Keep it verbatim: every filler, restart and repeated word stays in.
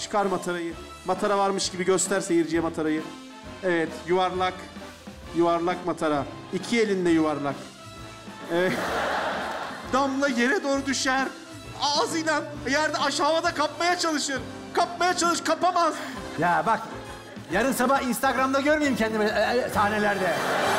Çıkar matarayı. Matara varmış gibi göster seyirciye matarayı. Evet, yuvarlak. Yuvarlak matara. İki elinde yuvarlak. Evet. Damla yere doğru düşer. Ağzıyla yerde aşağıda kapmaya çalışır. Kapmaya çalış, kapamaz. Ya bak, yarın sabah Instagram'da görmeyeyim kendimi e, e, sahnelerde.